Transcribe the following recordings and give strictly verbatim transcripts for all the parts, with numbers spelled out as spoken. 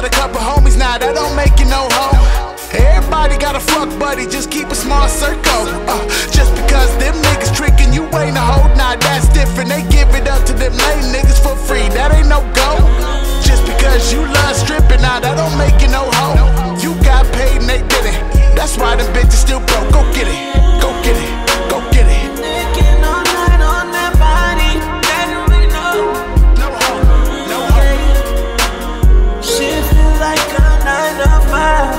got a couple homies now, that don't make you no hoe. Everybody got a fuck buddy, just keep a small circle. uh, Just because them niggas tricking you ain't a hoe, nah, that's different. They give it up to them lame niggas for free, that ain't no go. Just because you love stripping, nah, that don't make you no hoe. You got paid and they didn't, that's why them bitches still broke. Go get it, go get it, go get it. Licking all night on that body, that don't make no. No hoe, no hoe. Shit feel like a nine to five.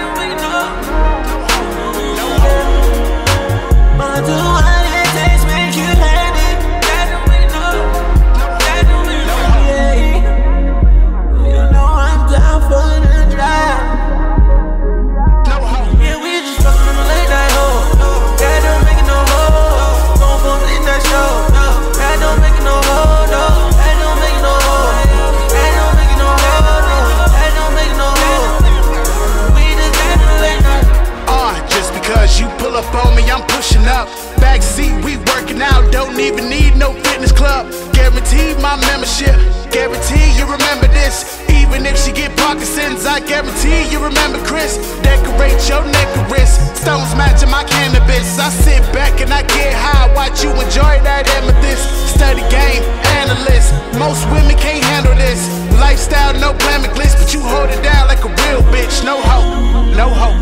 Do what it takes, make you land it. That don't make no, that don't make no, yeah. You know I'm down for the drive. Yeah, we just fucking on the late night hoe. That don't make it no hoe. Gon' go late night show. That don't make it no hoe, no. That don't make it no hoe. That don't make it no hoe, no. That don't make it no hoe. We just got the late night. Uh, just because you pull up on me, I'm pushing up. Backseat, we working out, don't even need no fitness club. Guaranteed my membership, guarantee you remember this. Even if she get Parkinson's, I guarantee you remember Chris. Decorate your neck and wrist, stones matching my cannabis. I sit back and I get high, watch you enjoy that amethyst. Study game, analyst, most women can't handle this. Lifestyle, no plan glitz, but you hold it down like a real bitch. No hope, no hope.